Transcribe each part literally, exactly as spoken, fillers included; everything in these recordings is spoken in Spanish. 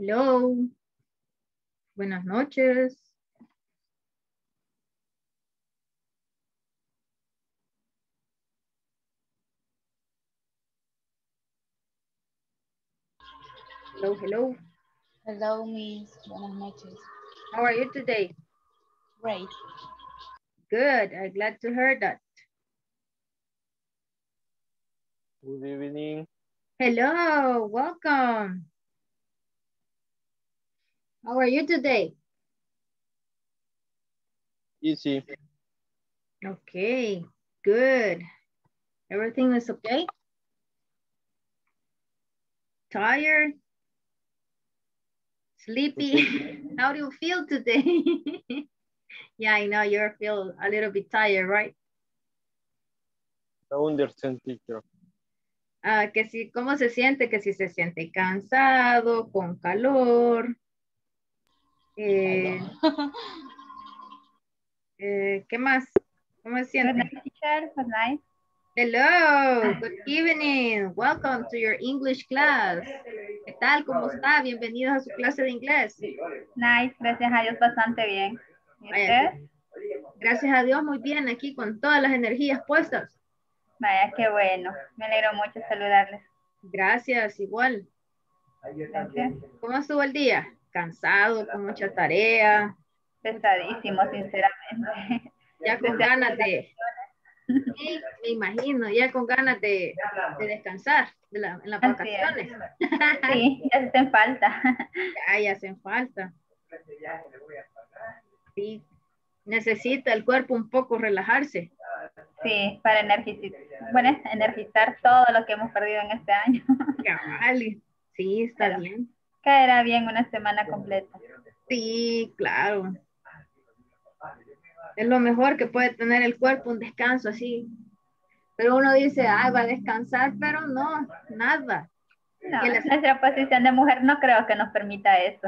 Hello. Buenas noches. Hello, hello. Hello, Miss. Buenas noches. How are you today? Great. Good. I'm glad to hear that. Good evening. Hello. Welcome. How are you today? Easy. Okay. Good. Everything is okay? Tired? Sleepy? How do you feel today? Yeah, I know you feel a little bit tired, right? I understand, teacher. Ah, que si, ¿cómo se siente? Que si se siente cansado, con calor. Eh, eh, ¿Qué más? ¿Cómo se Good siente? night, teacher. Good night. Hello, good evening. Welcome to your English class. ¿Qué tal? ¿Cómo está? Bienvenidos a su clase de inglés. Nice. Gracias a Dios, bastante bien. ¿Y Vaya, usted? gracias a Dios, muy bien aquí con todas las energías puestas. Vaya, qué bueno. Me alegro mucho saludarles. Gracias, igual. Gracias. ¿Cómo estuvo el día? Cansado, con mucha tarea, Pesadísimo, sinceramente. ya con Desde ganas de, sí, me imagino, ya con ganas de, de descansar de la- en las Así es. vacaciones. Sí, ya se hacen falta. Ya, ya hacen falta. Sí, necesita el cuerpo un poco relajarse. Sí, para energizar, bueno, energizar todo lo que hemos perdido en este año. Cabal, sí, está Pero bien. caerá bien una semana completa. Sí, claro. Es lo mejor que puede tener el cuerpo, un descanso así. Pero uno dice, ah, va a descansar, pero no, nada. No, Que la- nuestra posición de mujer no creo que nos permita eso.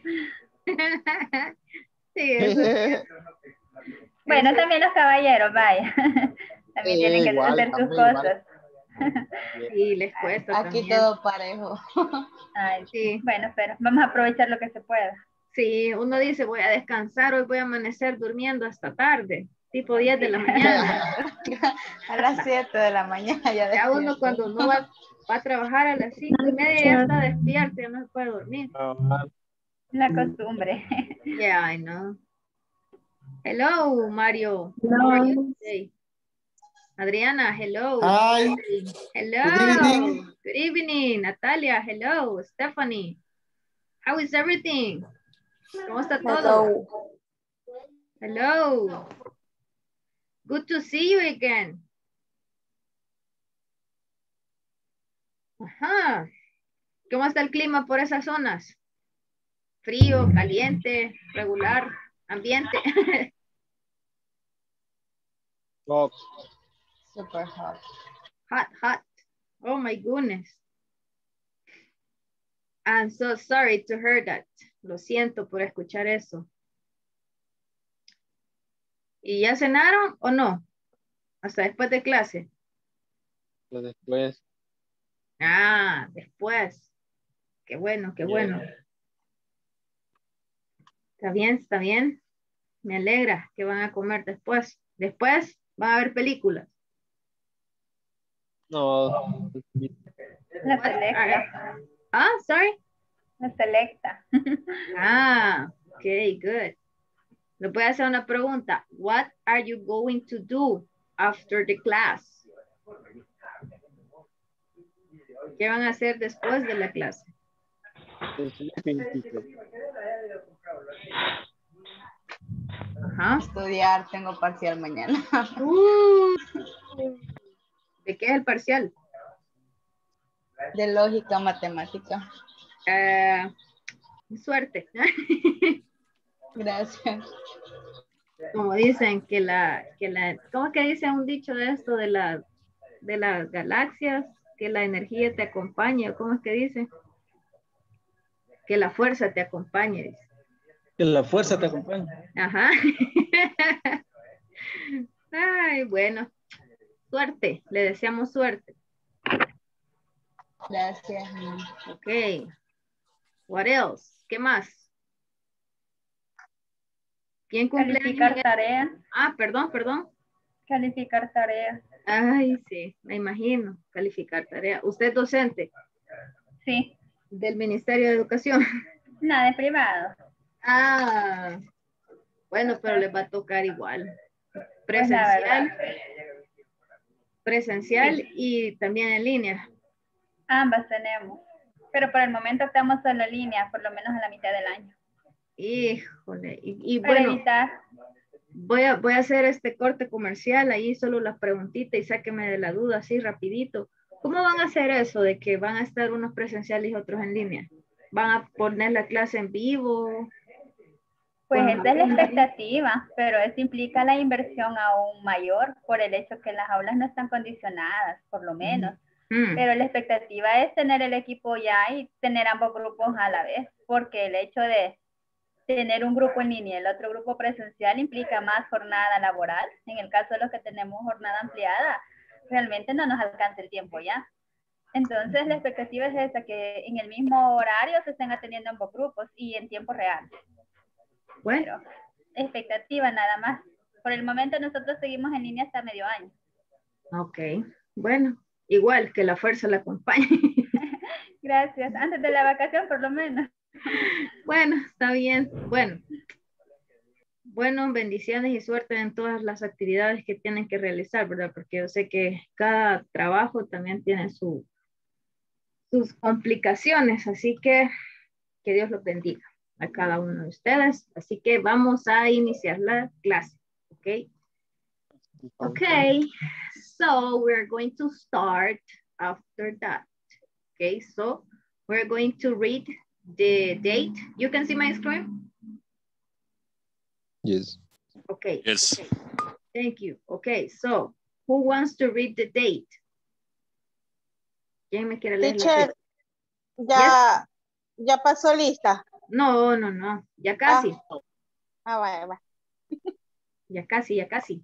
Sí, eso es cierto. Bueno, Eso- también los caballeros, vaya. También Sí, tienen que igual, hacer sus también, igual. cosas. sí, les cuesta Aquí también. todo parejo. Ay, Sí, bueno, pero vamos a aprovechar lo que se pueda. sí, uno dice, voy a descansar, hoy voy a amanecer durmiendo hasta tarde, tipo diez de la mañana. A las siete de la mañana ya Ya uno despierto. cuando no va, va a trabajar a las cinco y media ya está despierto, ya no se puede dormir. Ah, La costumbre. Yeah, I know. Hello, Mario. How are you today? Adriana, hello. Hi, Hello. good evening. Good evening. Natalia, hello. Stephanie, how is everything? ¿Cómo está todo? Hello. Good to see you again. Ajá. ¿Cómo está el clima por esas zonas? Frío, caliente, regular, ambiente. no, Super hot. Hot, hot. Oh my goodness. I'm so sorry to hear that. Lo siento por escuchar eso. ¿Y ya cenaron o no? Hasta después de clase. pues después. Ah, después. Qué bueno, qué bueno. Está bien, está bien. Me alegra que van a comer después. Después van a ver películas. No, La What? selecta. Ah, sorry. La selecta. Ah, okay, good. Le voy a hacer una pregunta. What are you going to do after the class? ¿Qué van a hacer después de la clase? sleeping, teacher. Ajá. Estudiar, tengo parcial mañana. Uh, ¿de qué es el parcial? De lógica matemática. Eh, suerte. Gracias. Como dicen que la, que la, ¿cómo es que dice un dicho de esto de la, de las galaxias? Que la energía te acompañe, ¿cómo es que dice? Que la fuerza te acompañe, dice. Que la fuerza te acompañe. Ajá. Ay, bueno. Suerte, le deseamos suerte. Gracias. Ok. What else? ¿Qué más? ¿Quién cumple años Calificar en- tarea. Ah, perdón, perdón. Calificar tarea. Ay, sí, me imagino. Calificar tarea. ¿Usted es docente Sí. del Ministerio de Educación? Nada, de privado. Ah, bueno, pero les va a tocar igual. Pues la Presencial, verdad. presencial Sí. y también en línea. Ambas tenemos. Pero por el momento estamos solo en línea, por lo menos a la mitad del año. Híjole. Y, y Para bueno, evitar. voy a, voy a hacer este corte comercial, ahí solo las preguntitas y sáqueme de la duda así rapidito. ¿Cómo van a hacer eso de que van a estar unos presenciales y otros en línea? ¿Van a poner la clase en vivo? Pues Con esa es la alumnos. expectativa, pero eso implica la inversión aún mayor por el hecho que las aulas no están condicionadas, por lo menos. Mm, Pero la expectativa es tener el equipo ya y tener ambos grupos a la vez, porque el hecho de tener un grupo en línea y el otro grupo presencial implica más jornada laboral. En el caso de los que tenemos jornada ampliada, realmente no nos alcanza el tiempo ya. Entonces la expectativa es esa, que en el mismo horario se estén atendiendo ambos grupos y en tiempo real. bueno, Pero expectativa nada más. Por el momento nosotros seguimos en línea hasta medio año. ok. Bueno, igual que la fuerza la acompañe. Gracias. Antes de la vacación por lo menos. Bueno, está bien. Bueno, bueno, bendiciones y suerte en todas las actividades que tienen que realizar, ¿verdad? Porque yo sé que cada trabajo también tiene su, sus complicaciones, así que que Dios los bendiga a cada uno de ustedes. Así que vamos a iniciar la clase, ¿ok? Okay, so we're going to start after that. Okay, so we're going to read the date. You can see my screen? Yes. Okay. Yes. Okay. Thank you. Okay, so who wants to read the date? ¿Quién me quiere leer la Teacher, fecha? ya, ya pasó lista. No, no, no, ya casi, Ah, vaya, vaya. ya casi, ya casi.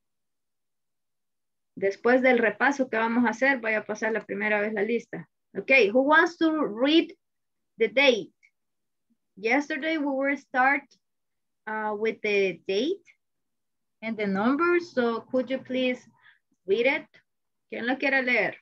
Después del repaso que vamos a hacer, voy a pasar la primera vez la lista. Okay, who wants to read the date? Yesterday we were start uh, with the date and the numbers, so could you please read it? ¿Quién lo quiere leer?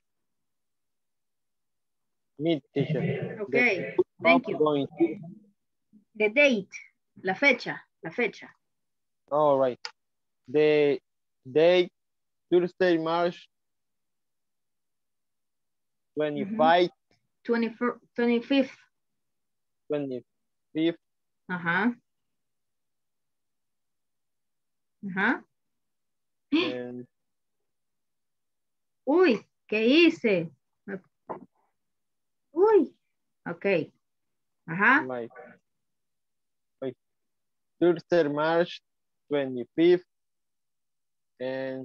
Me, teacher. Okay, The thank you. Going to. The date, la fecha, la fecha. All right. The date, Thursday, March twenty-five, twenty-fifth. twenty-fifth, Ajá. Ajá. and Uy, ¿qué hice? Uy, ok. Ajá. like, like Thursday, March twenty-fifth, and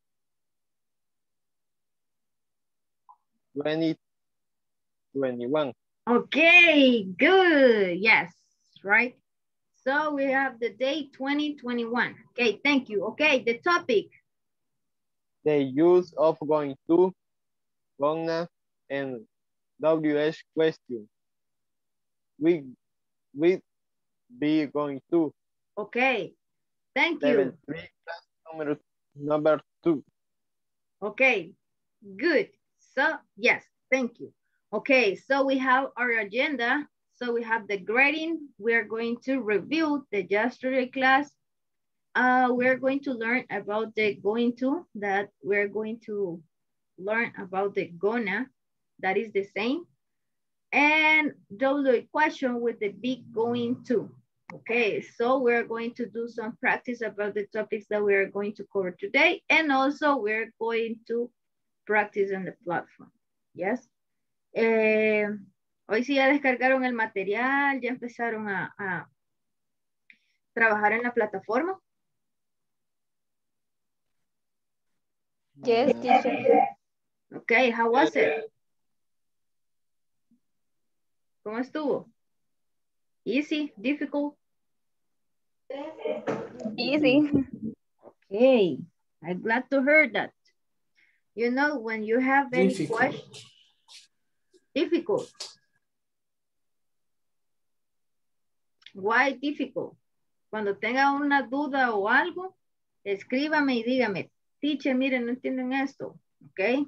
twenty twenty-one. Okay, good. Yes, right. So we have the date twenty twenty-one. Okay, thank you. Okay, the topic. The use of going to, gonna, and W H question. We we be going to Okay, thank you. level three class number number two. Okay, good. So, yes, thank you. Okay, so we have our agenda. So we have the grading. We're going to review the yesterday class. Uh, we're going to learn about the going to, that we're going to learn about the gonna, that is the same. And W question with the big going to. Okay, so we're going to do some practice about the topics that we're going to cover today. And also we're going to practice on the platform. Yes. Eh, hoy sí ya descargaron el material, ya empezaron a, a trabajar en la plataforma. Yes, teacher. Okay, how was it? ¿Cómo estuvo? Easy, difficult? Easy. Okay, I'm glad to hear that. You know, when you have any Difficult. question, difficult. Why difficult? Cuando tenga una duda o algo, escríbame y dígame, teacher, miren, no entienden esto, ¿ok?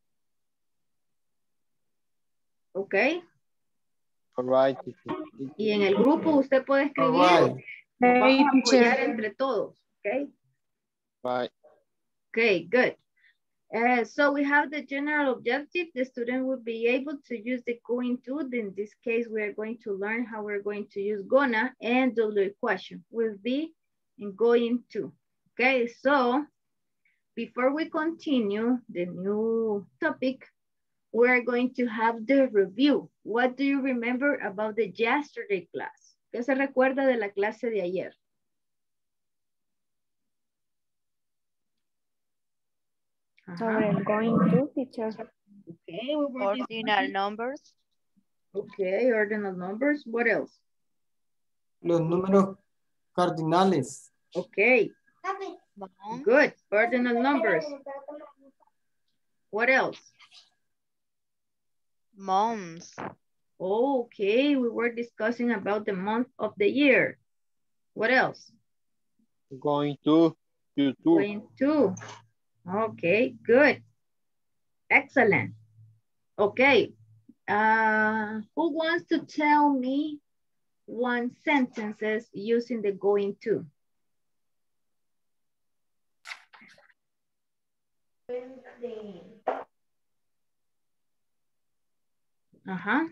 ¿Ok? All right. Y en el grupo usted puede escribir, Alright. nos vamos a teacher. apoyar entre todos, ¿ok? Right. Okay, good. Uh, so we have the general objective. The student will be able to use the going to. In this case, we are going to learn how we're going to use gonna, and the question will be in going to. Okay, so before we continue the new topic, we're going to have the review. What do you remember about the yesterday class? ¿Qué se recuerda de la clase de ayer? Sobre el going to, teacher. Okay, we were Ordinal discussing- numbers. Okay, ordinal numbers. What else? Los números cardinales. Okay, Moms. good. Ordinal numbers. What else? Moms. Okay, we were discussing about the month of the year. What else? Going to YouTube. Going to. Okay, good. Excellent. Okay. Uh, who wants to tell me one sentences using the going to? Uh-huh.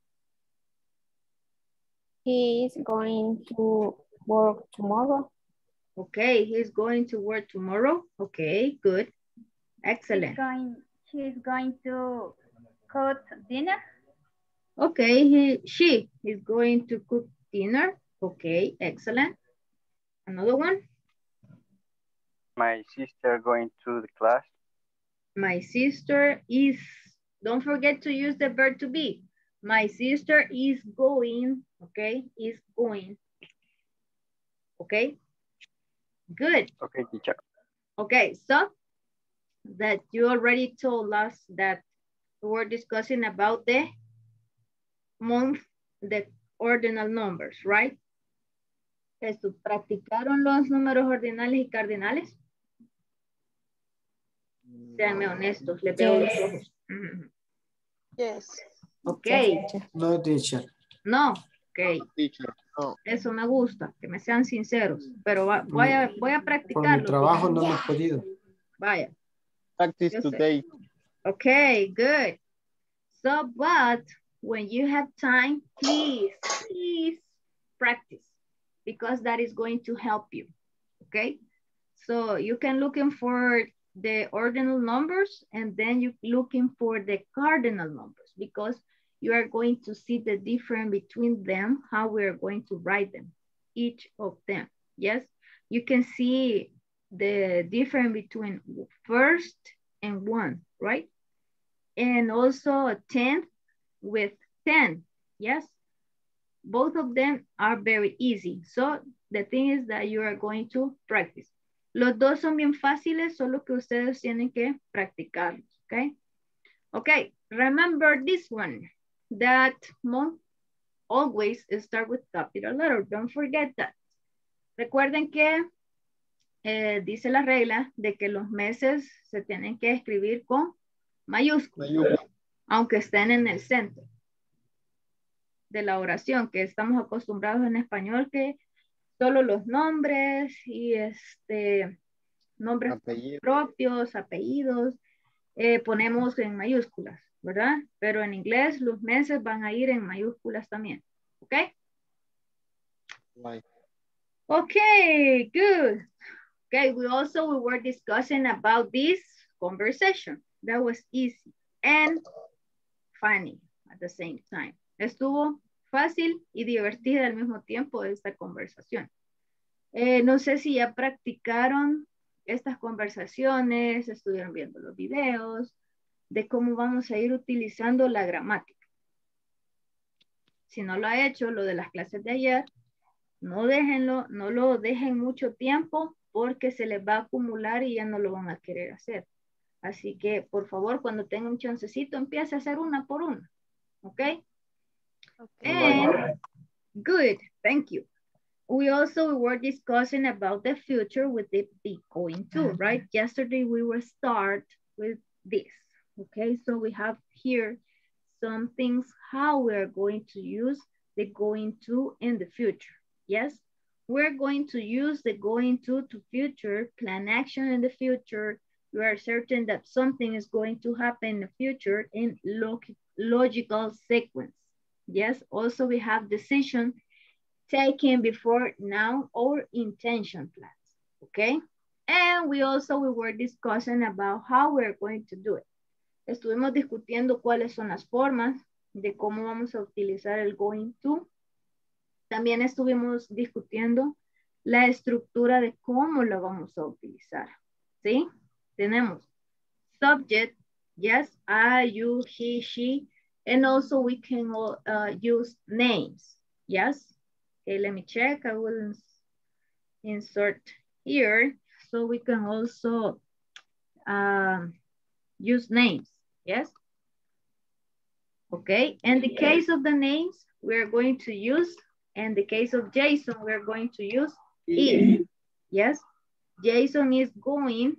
He is going to work tomorrow. Okay, he's going to work tomorrow. Okay, good. She's Excellent. going, she's going to cook dinner. Okay, he, she is going to cook dinner. Okay, excellent. Another one. My sister going to the class. My sister is, don't forget to use the verb to be. My sister is going, okay, is going. Okay, good. Okay, teacher. Okay, so that you already told us that we were discussing about the month, the ordinal numbers, right? Eso, ¿practicaron los números ordinales y cardinales? Seanme honestos, le veo los Yes. ojos. Ujú. Yes. Ok, No, teacher. no, ok, Teacher. No. eso me gusta, que me sean sinceros, pero va- voy a, voy a Por mi practicarlo. trabajo no me he podido. Vaya, Practice Yo sé. today. okay, good. So, but when you have time, please, please practice because that is going to help you, okay? So you can looking for the ordinal numbers and then you looking for the cardinal numbers because you are going to see the difference between them, how we are going to write them, each of them, yes? You can see the difference between first and one, right? And also a tenth with ten, yes? Both of them are very easy. So the thing is that you are going to practice. Los dos son bien fáciles, solo que ustedes tienen que practicarlos, okay? Okay, remember this one, that month always start with capital letter. Don't forget that. Recuerden que eh, dice la regla de que los meses se tienen que escribir con mayúsculas, Mayúsculas. aunque estén en el centro de la oración, que estamos acostumbrados en español que solo los nombres y este nombres Apellido. propios, apellidos, eh, ponemos en mayúsculas, ¿verdad? Pero en inglés los meses van a ir en mayúsculas también, ¿ok? Right. Okay, good. Okay, we also we were discussing about this conversation. That was easy and funny at the same time. Estuvo fácil y divertida al mismo tiempo esta conversación. Eh, no sé si ya practicaron estas conversaciones, estuvieron viendo los videos de cómo vamos a ir utilizando la gramática. Si no lo ha hecho, lo de las clases de ayer, no déjenlo, no lo dejen mucho tiempo porque se les va a acumular y ya no lo van a querer hacer. Así que, por favor, cuando tenga un chancecito, empiece a hacer una por una. ¿Ok? Okay. And Good, thank you. We also were discussing about the future with the be going to, right? Yesterday we will start with this, okay? So we have here some things how we're going to use the going to in the future, yes? We're going to use the going to to future, plan action in the future. We are certain that something is going to happen in the future in log logical sequence. Yes, also we have decision taken before now or intention plans, okay? And we also we were discussing about how we're going to do it. Estuvimos discutiendo cuáles son las formas de cómo vamos a utilizar el going to. También estuvimos discutiendo la estructura de cómo lo vamos a utilizar, ¿sí? Tenemos subject, yes, I, you, he, she, and also we can uh, use names, yes? Okay, let me check. I will insert here so we can also um, use names, yes? Okay, in the case of the names, we're going to use, in the case of Jason, we're going to use is, yes? Jason is going,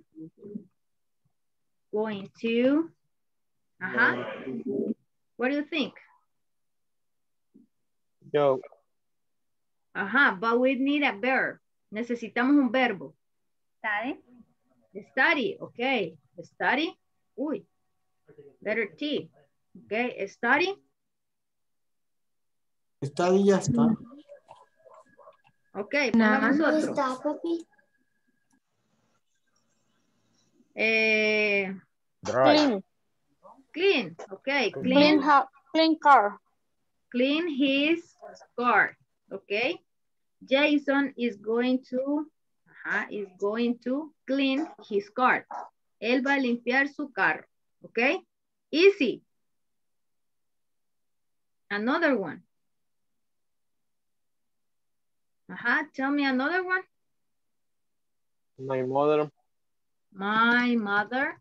going to, uh-huh. What do you think? Yo. Ajá, but we need a verb. Necesitamos un verbo. Study. Study, okay. Study. Uy, letter T. Okay, study. Study ya está. Ok, pongamos No, otro. está, papi. Eh, Clean. clean, ok. Clean, Clean, ha- clean car. clean his car, ok. Jason is going to, ajá, is going to clean his car. Él va a limpiar su carro, ok. Easy. Another one. Ajá, tell me another one. My mother My mother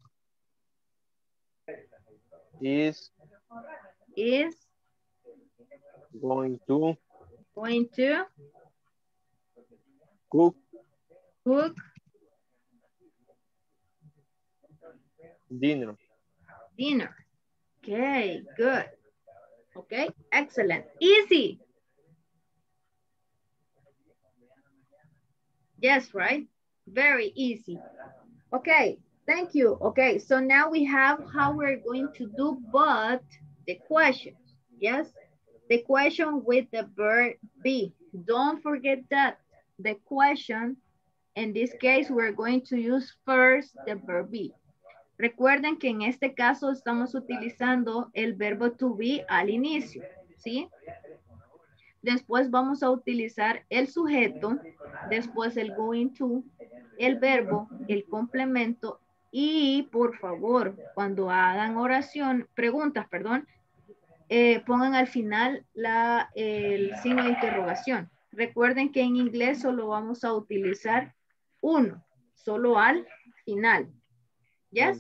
is is going to going to cook cook dinner. dinner. Okay, good. Okay, excellent. Easy. Yes, right? Very easy. Okay, thank you. Okay, so now we have how we're going to do, but the questions, yes? The question with the verb be. Don't forget that. The question, in this case, we're going to use first the verb be. Recuerden que en este caso estamos utilizando el verbo to be al inicio, ¿sí? Después vamos a utilizar el sujeto, después el going to, el verbo, el complemento y por favor, cuando hagan oración, preguntas, perdón, eh, pongan al final la, el signo de interrogación. Recuerden que en inglés solo vamos a utilizar uno, solo al final. Yes?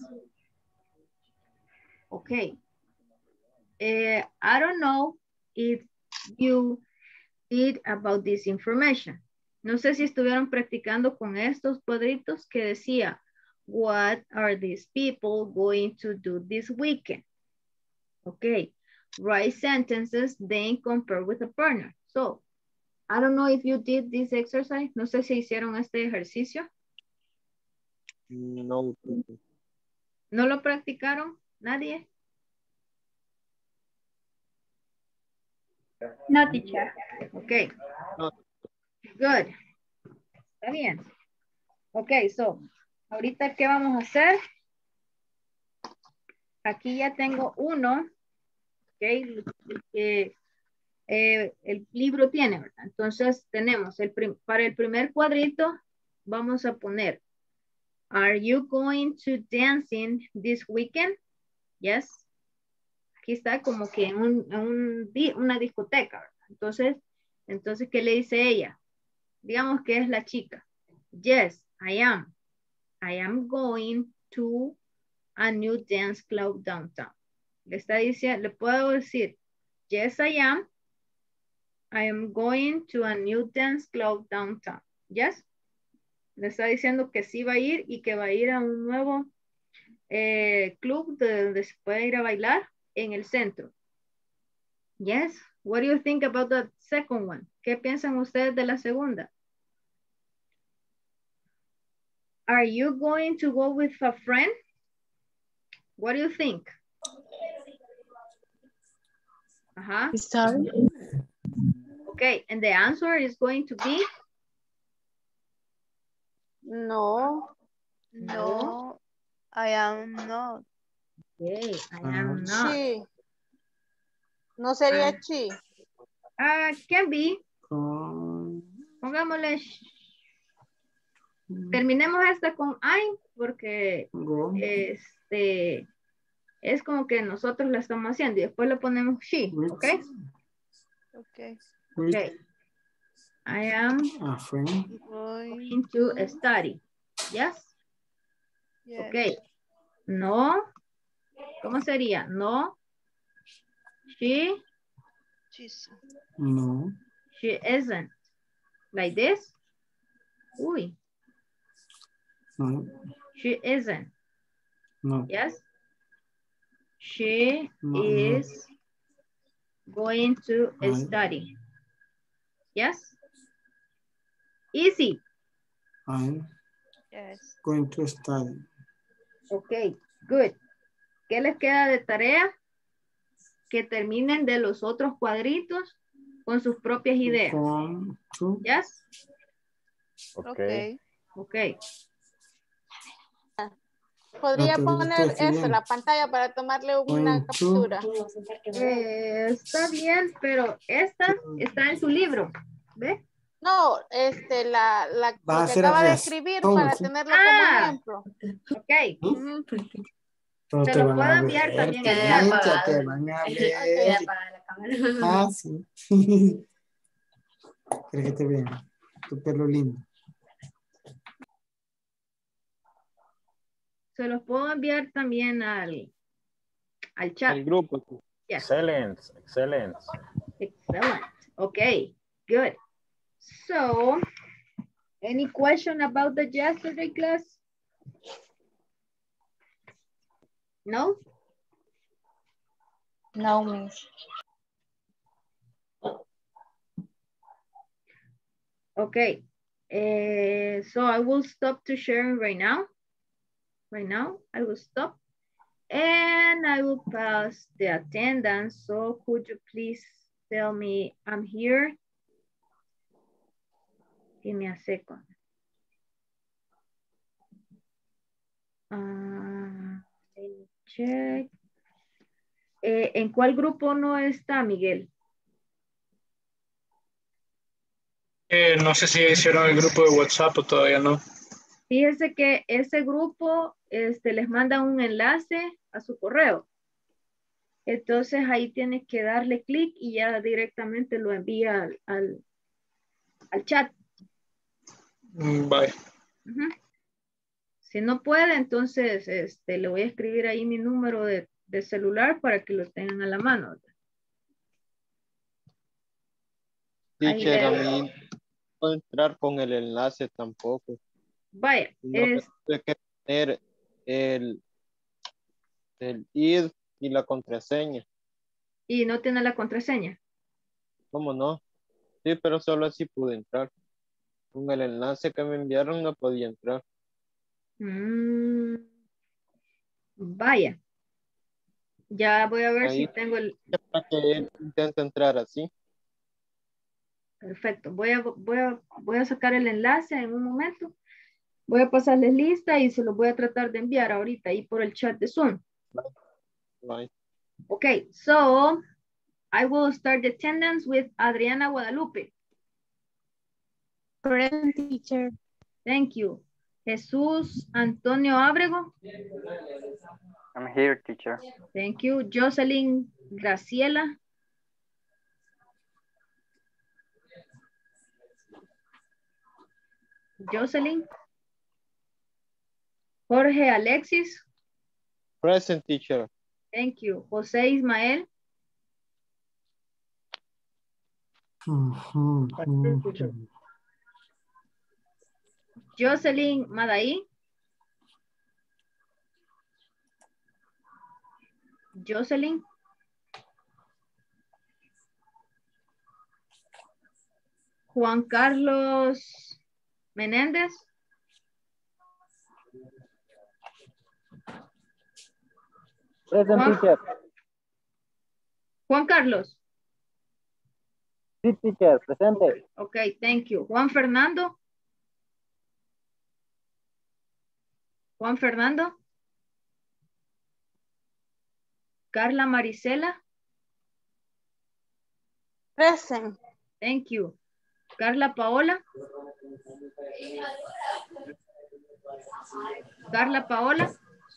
Okay. Uh, I don't know if you did about this information. No sé si estuvieron practicando con estos cuadritos que decía, what are these people going to do this weekend? Okay. Write sentences, then compare with a partner. So, I don't know if you did this exercise. No sé si hicieron este ejercicio. No. ¿No lo practicaron? ¿Nadie? No, teacher. Okay. No. Good. Está bien. Okay, so, ahorita, ¿qué vamos a hacer? Aquí ya tengo uno. Okay, el que eh, el libro tiene, ¿verdad? Entonces, tenemos, el prim para el primer cuadrito, vamos a poner, are you going to dancing this weekend? Yes. Aquí está como que en, un, en un, una discoteca, ¿verdad? Entonces, entonces, ¿qué le dice ella? Digamos que es la chica. Yes, I am. I am going to a new dance club downtown. Le está diciendo, le puedo decir, yes, I am. I am going to a new dance club downtown. Yes. Le está diciendo que sí va a ir y que va a ir a un nuevo eh, club de donde se puede ir a bailar en el centro. Yes. What do you think about the second one? ¿Qué piensan ustedes de la segunda? Are you going to go with a friend? What do you think? Uh-huh. Sorry. Okay, and the answer is going to be? No. No, I am not. Okay, I am not. Chi. No sería Ah. chi. Uh, can be. Con... Pongámosle. Terminemos esta con I porque Go. este es como que nosotros la estamos haciendo y después le ponemos she, With. ¿ok? Okay. With Okay. I am a friend. going to study. Yes? Yes. Okay. No. ¿Cómo sería? No. She. She's- No. She isn't. Like this? Uy. No. She isn't. No. Yes? She No, no. is going to Right. study. Yes? Easy. I'm Yes. going to study. Ok, good. ¿Qué les queda de tarea? Que terminen de los otros cuadritos con sus propias ideas. Con to. Yes? Okay. Ok. Podría Ah, pero poner estoy escribiendo. eso, la pantalla para tomarle una Going to. captura. Eh, está bien, pero esta está en su libro. ¿Ve? No, este, la, la Va a lo que ser acaba de el escribir resumen, para ¿sí? tenerlo Ah. como ejemplo. Ok. Ujú. Pero Se te lo van puedo a enviar ver, también te al ven, chat. ya te van a ver. Ah, sí. ¿Crees que te vean? Tu pelo lindo. Se los puedo enviar también al, al chat. El grupo. Yes. Excellent, excellent. Excellent. Okay, good. So, any question about the yesterday class? No? No, miss. Okay. Uh, so I will stop to sharing right now. Right now, I will stop. And I will pass the attendance. So could you please tell me I'm here? Give me a second. Uh, let me check. Eh, ¿En cuál grupo no está, Miguel? Eh, no sé si hicieron el grupo de WhatsApp o todavía no. Fíjese que ese grupo este, les manda un enlace a su correo. Entonces ahí tienes que darle clic y ya directamente lo envía al, al, al chat. Mm, Bye. Uh-huh. Si no puede, entonces este, le voy a escribir ahí mi número de, de celular para que lo tengan a la mano. Teacher, Ahí a le- mí no puedo entrar con el enlace tampoco. Vaya, No, es, tengo que tener el, el I D y la contraseña. y no tiene la contraseña. ¿Cómo no? Sí, pero solo así pude entrar. Con el enlace que me enviaron no podía entrar. Mm, vaya. Ya voy a ver Ahí si tengo el... para que él intente entrar así. Perfecto. Voy a, voy, a, voy a sacar el enlace en un momento. Voy a pasarles lista y se los voy a tratar de enviar ahorita ahí por el chat de Zoom. Bye. Okay, so I will start the attendance with Adriana Guadalupe. Present, teacher. Thank you. Jesús Antonio Ábrego. I'm here, teacher. Thank you. Jocelyn Graciela. Jocelyn. Jorge Alexis. Present, teacher. Thank you. José Ismael. Ujú, ujú. Jocelyn Madaí. Jocelyn. Juan Carlos Menéndez. Present, Juan, teacher. Juan Carlos. Sí, teacher, presente. Okay, thank you. Juan Fernando. Juan Fernando. Carla Marisela. Present. Thank you. Carla Paola. Carla Paola.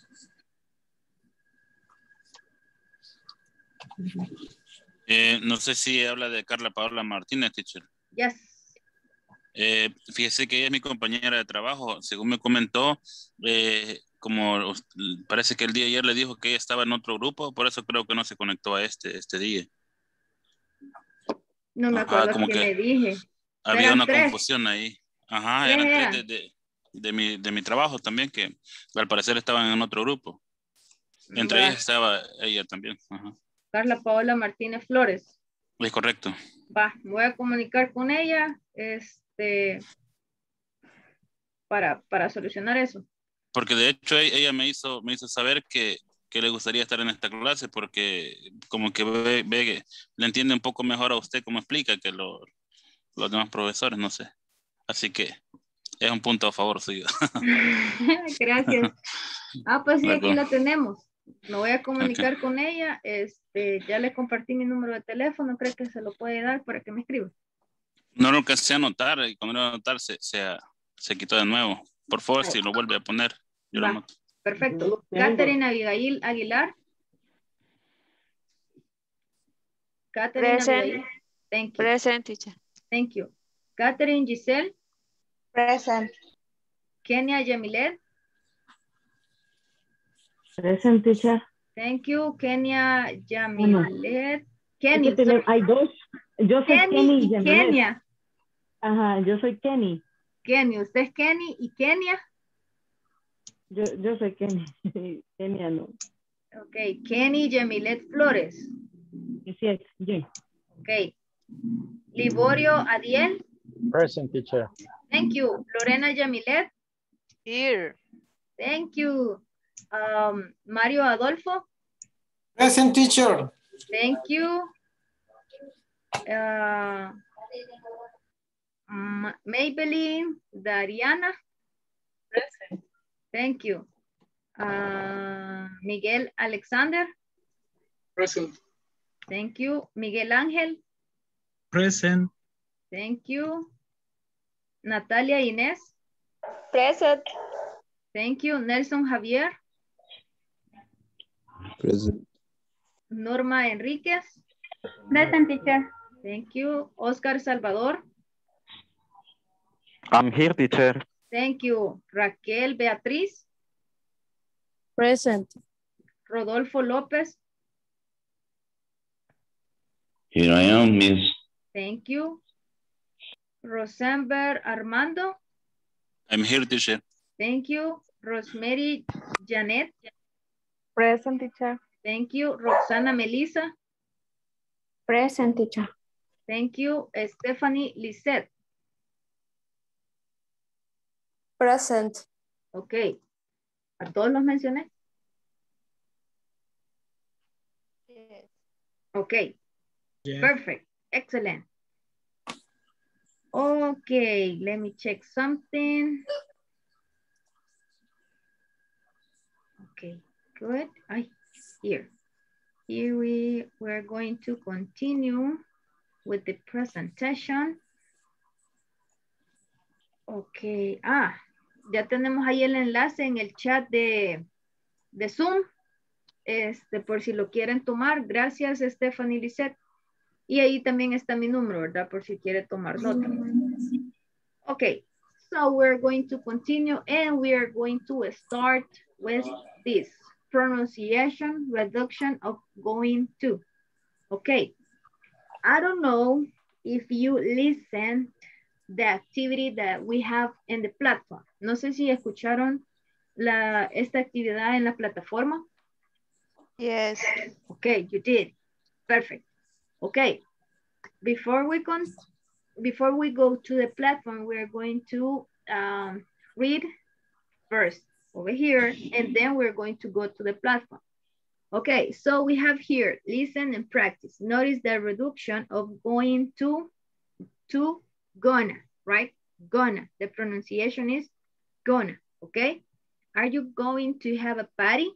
Eh, no sé si habla de Carla Paola Martínez, teacher. Yes. Eh, fíjese que ella es mi compañera de trabajo. Según me comentó, eh, como parece que el día de ayer le dijo que ella estaba en otro grupo, por eso creo que no se conectó a este, este día. No me Ajá, acuerdo como qué que le dije. había Eran una tres. confusión ahí. Ajá, ¿Tres eran tres eran? de, de, de, mi, de mi trabajo también, que al parecer estaban en otro grupo. Entre Va. ellas estaba ella también. Ajá. Carla Paola Martínez Flores. Es correcto. Va, me voy a comunicar con ella este, para, para solucionar eso. Porque de hecho e- ella me hizo, me hizo saber que, que le gustaría estar en esta clase porque como que ve, ve que le entiende un poco mejor a usted como explica que lo- los demás profesores, no sé. Así que es un punto a favor suyo. Gracias. Ah, pues sí, aquí Luego, la tenemos. Me voy a comunicar ok. con ella. Este, ya le compartí mi número de teléfono. Creo que se lo puede dar para que me escriba. No lo alcancé a anotar y cuando lo iba a anotar se, se, se quitó de nuevo. Por favor, si lo vuelve a poner, yo lo Va, anoto. perfecto. Catherine Abigail Aguilar. Catherine Present. Abigail. Thank you. Present, teacher. Thank you. Catherine Giselle. Present. Kenia Yamilet. Present, teacher. Thank you. Kenia Bueno, Yamilet. es Kenny, que tiene- hay dos. Yo soy Kenny Kenny y Yamilet. Kenia. Ajá, yo soy Kenny. Kenny, usted es Kenny y Kenia. Yo, yo soy Kenny. Kenia no. Ok, Kenny Yamilet Flores. Sí, es, sí. Ok. Liborio Adiel. Present, teacher. Thank you. Lorena Yamilet. Here. Thank you. Um, Mario Adolfo. Present, teacher. Thank you. Uh, Ma- Maybelline Dariana. Present. Thank you. Uh, Miguel Alexander. Present. Thank you. Miguel Ángel. Present. Thank you. Natalia Inés. Present. Thank you. Nelson Javier. Present. Norma Enríquez. Present, teacher. Thank you. Oscar Salvador. I'm here, teacher. Thank you. Raquel Beatriz. Present. Rodolfo López. Here I am, Miss. Thank you. Rosenberg Armando. I'm here, teacher. Thank you. Rosemary Janet. Present, teacher. Thank you. Roxana Melissa. Present, teacher. Thank you. Stephanie Lisette. Present. Ok. ¿A todos los mencioné? Yes. Ok. Yeah. Perfect. Excellent. Okay, let me check something. Okay, good. I, here. Here we we're going to continue with the presentation. Okay. Ah, ya tenemos ahí el enlace en el chat de, de Zoom. Este, por si lo quieren tomar. Gracias, Stephanie Lisette. Y ahí también está mi número, ¿verdad? Por si quiere tomar nota. Okay, so we're going to continue and we are going to start with this pronunciation reduction of going to. Okay, I don't know if you listen the activity that we have in the platform. No sé si escucharon la, esta actividad en la plataforma. Yes. Okay, you did. Perfect. Okay. Before we con before we go to the platform, we are going to um, read first over here, and then we're going to go to the platform. Okay, so we have here, listen and practice. Notice the reduction of going to, to gonna, right? Gonna, the pronunciation is gonna, okay? Are you going to have a party?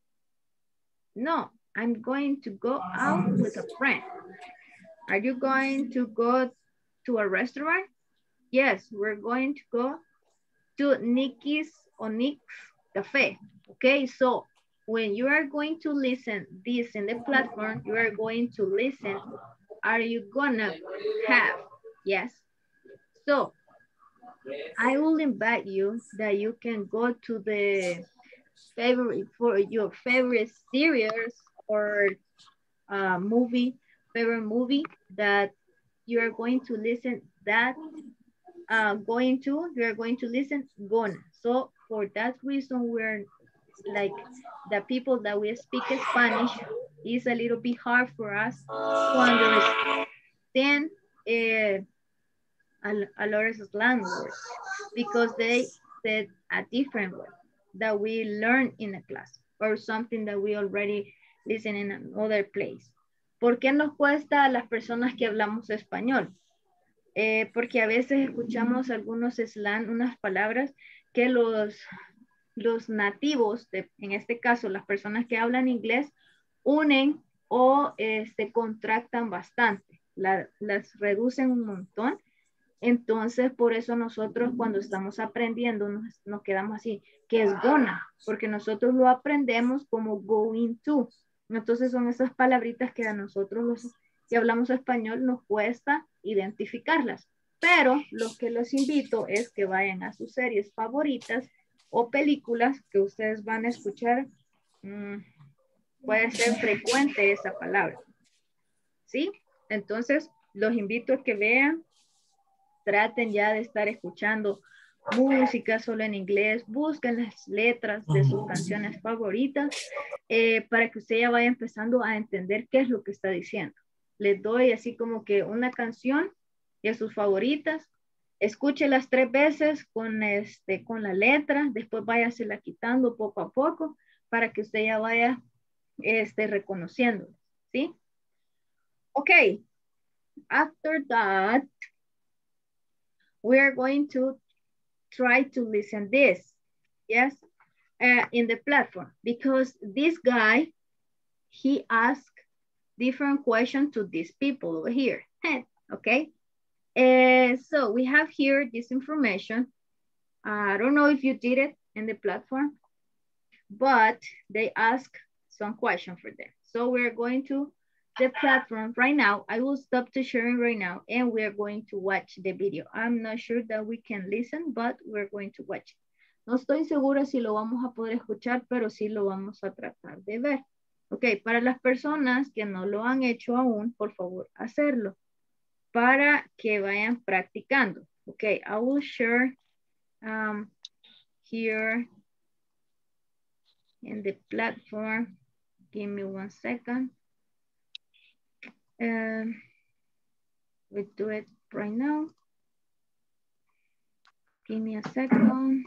No, I'm going to go out with a friend. Are you going to go to a restaurant? Yes, we're going to go to Nikki's or Nick's Cafe. Okay, so when you are going to listen this in the platform, you are going to listen, are you gonna have? Yes. So I will invite you that you can go to the favorite, for your favorite series or uh, movie, favorite movie that you are going to listen that uh, going to, you are going to listen gonna. So for that reason, we're like the people that we speak Spanish is a little bit hard for us to understand uh, a, a lot of slang words because they said a different word that we learn in a class or something that we already listen in another place. ¿Por qué nos cuesta a las personas que hablamos español? Eh, porque a veces escuchamos algunos slang, unas palabras que los, los nativos, de, en este caso las personas que hablan inglés, unen o este, contractan bastante, la, las reducen un montón. Entonces, por eso nosotros cuando estamos aprendiendo nos, nos quedamos así, que es gonna, porque nosotros lo aprendemos como going to. Entonces son esas palabritas que a nosotros los que hablamos español nos cuesta identificarlas. Pero lo que los invito es que vayan a sus series favoritas o películas que ustedes van a escuchar. Mmm, puede ser frecuente esa palabra. ¿Sí? Entonces, los invito a que vean, traten ya de estar escuchando música solo en inglés, busquen las letras de sus canciones favoritas eh, para que usted ya vaya empezando a entender qué es lo que está diciendo. Les doy así como que una canción de sus favoritas, escúchelas tres veces con, este, con la letra, después váyasela quitando poco a poco para que usted ya vaya este, reconociendo, ¿sí? Ok, after that, we are going to try to listen this, yes, uh, in the platform, because this guy, he asked different questions to these people over here, okay? Uh, so we have here this information. Uh, I don't know if you did it in the platform, but they ask some question for them. So we're going to the platform right now. I will stop the sharing right now and we're going to watch the video. I'm not sure that we can listen, but we're going to watch it. No estoy segura si lo vamos a poder escuchar, pero sí lo vamos a tratar de ver. Ok, para las personas que no lo han hecho aún, por favor, hacerlo para que vayan practicando. Ok, I will share um, here in the platform. Give me one second. Um, we do it right now. Give me a second.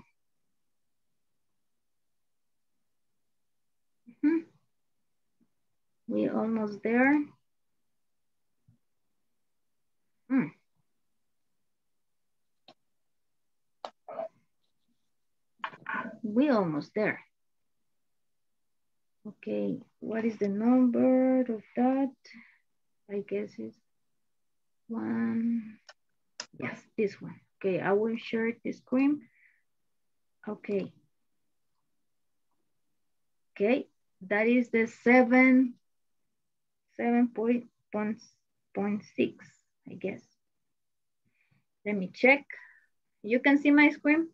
Mm-hmm. We're almost there. Mm. We're almost there. Okay, what is the number of that? I guess it's one. Yes, this one. Okay, I will share the screen. Okay. Okay, that is the seven, seven point, point, point six, I guess. Let me check. You can see my screen?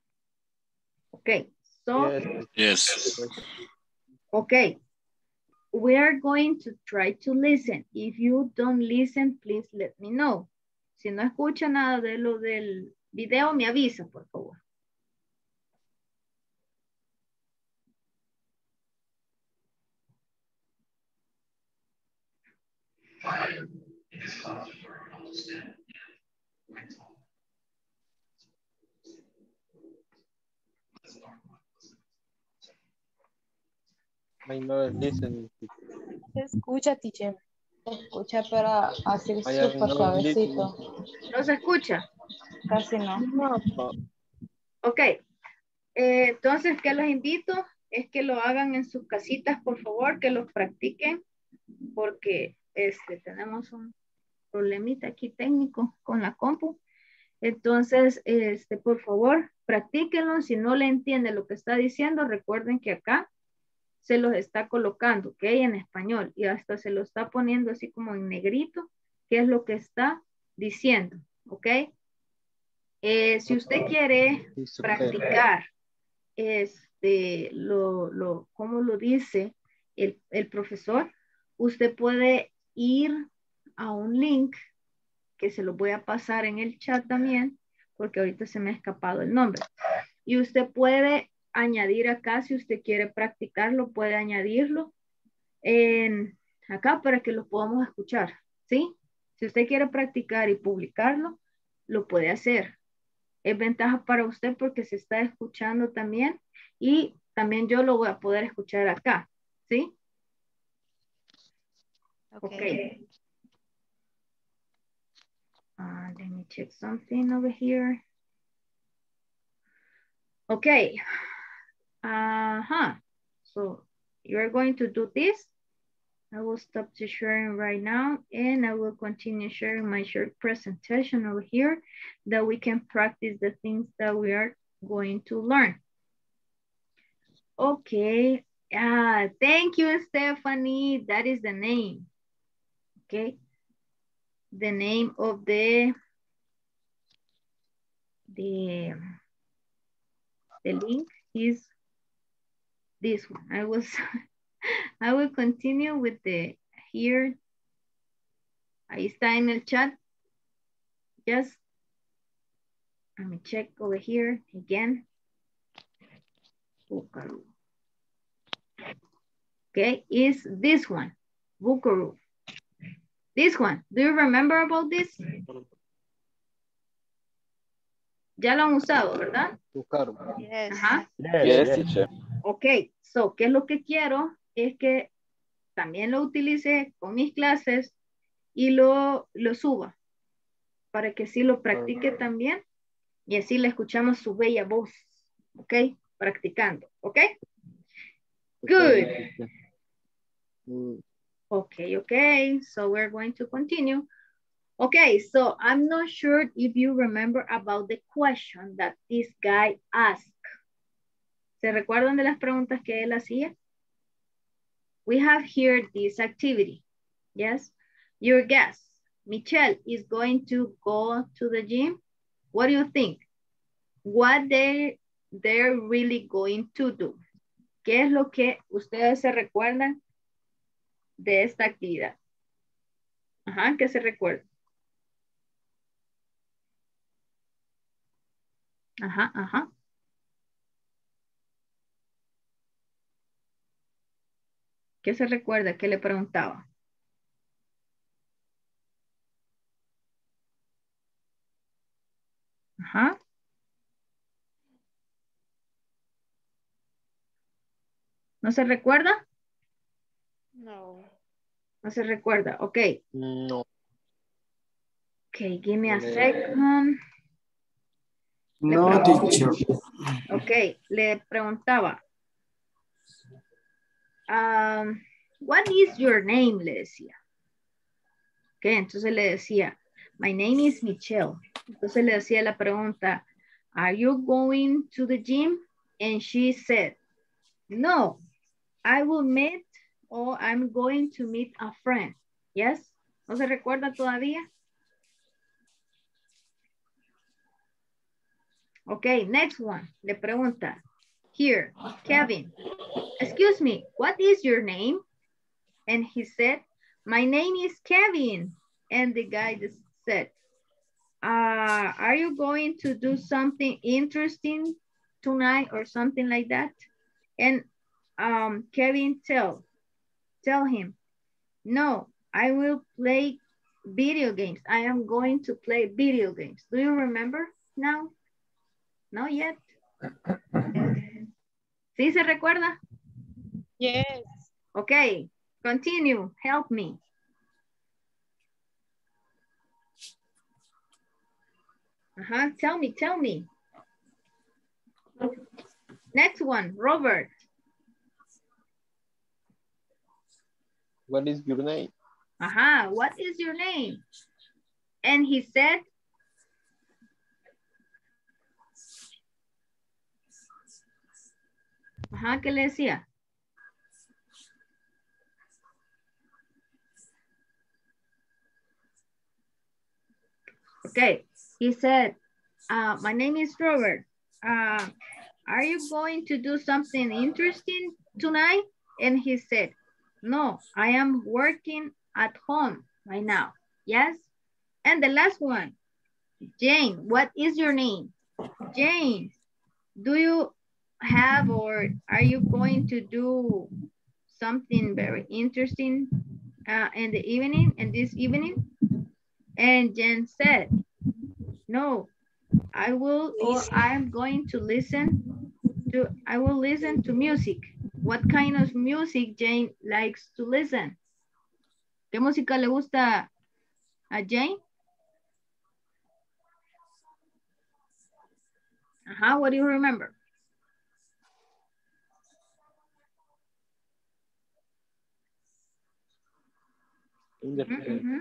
Okay, so. Yes. Okay. we are going to try to listen. If you don't listen, please let me know. Si no escucha nada de lo del video, me avisa, por favor. I know listen. Se escucha, teacher. Se escucha, pero así I am súper not suavecito. ¿No se escucha? Casi no. Ok. Eh, entonces, ¿qué los invito? Es que lo hagan en sus casitas, por favor, que los practiquen, porque este, tenemos un problemita aquí técnico con la compu. Entonces, este, por favor, practíquenlo. Si no le entiende lo que está diciendo, recuerden que acá se los está colocando, ¿ok? En español, y hasta se lo está poniendo así como en negrito, qué es lo que está diciendo, ¿ok? Eh, si usted quiere practicar, este, lo, lo, ¿cómo lo dice el, el profesor? Usted puede ir a un link que se lo voy a pasar en el chat también, porque ahorita se me ha escapado el nombre. Y usted puede añadir acá, si usted quiere practicarlo, puede añadirlo en acá para que lo podamos escuchar, ¿sí? Si usted quiere practicar y publicarlo, lo puede hacer. Es ventaja para usted porque se está escuchando también y también yo lo voy a poder escuchar acá, ¿sí? Ok. okay. Uh, let me check something over here. Okay. Uh-huh. So you're going to do this. I will stop the sharing right now and I will continue sharing my short presentation over here that we can practice the things that we are going to learn. Okay. Ah, thank you, Stephanie. That is the name. Okay. The name of the the, the link is this one. I was I will continue with the here. Ahí está en el chat. Just let me check over here again. Buckaroo. Okay, is this one. Buckaroo. This one. Do you remember about this? Ya lo han usado, ¿verdad? Buckaroo. Yes. Ajá. Yes, Yes, yes. teacher. Ok, so, ¿qué es lo que quiero? Es que también lo utilice con mis clases y lo, lo suba para que sí lo practique también y así le escuchamos su bella voz, ¿ok? Practicando, ¿ok? Good. Okay, okay, so we're going to continue. Okay, so I'm not sure if you remember about the question that this guy asked. ¿Se recuerdan de las preguntas que él hacía? We have here this activity. Yes. Your guess. Michelle is going to go to the gym. What do you think? What they, they're really going to do? ¿Qué es lo que ustedes se recuerdan de esta actividad? Ajá, ¿qué se recuerda? Ajá, ajá. ¿Qué se recuerda? ¿Qué le preguntaba? Ajá. ¿No se recuerda? No. No se recuerda. Ok. No. Ok, give me a second. Le No, preguntaba- teacher. Ok, le preguntaba. Um, what is your name? Le decía. Ok, entonces le decía, my name is Michelle. Entonces le decía la pregunta, are you going to the gym? And she said, no, I will meet or I'm going to meet a friend. Yes? ¿No se recuerda todavía? Ok, next one. Le pregunta, here, Kevin, excuse me, what is your name? And he said, my name is Kevin. And the guy just said, uh, are you going to do something interesting tonight or something like that? And um, Kevin tell, tell him, no, I will play video games. I am going to play video games. Do you remember now? Not yet. ¿Sí se recuerda? Yes. Okay, continue. Help me. Uh-huh. Tell me, tell me. Next one, Robert. What is your name? Ajá, what is your name? And he said, ajá, ¿qué le decía? Okay, he said, uh, my name is Robert. Uh, are you going to do something interesting tonight? And he said, no, I am working at home right now. Yes? And the last one, Jane, what is your name? Jane, do you have or are you going to do something very interesting uh, in the evening, in this evening? And Jen said, no, I will, or I'm going to listen to, I will listen to music. What kind of music Jane likes to listen? ¿Qué música le gusta a Jane? Uh-huh, what do you remember? Mm-hmm, mm-hmm.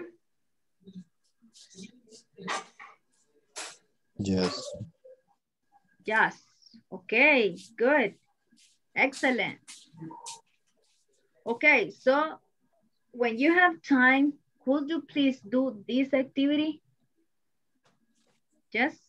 Yes. Yes. Okay, good. Excellent. Okay, so when you have time, could you please do this activity? Yes.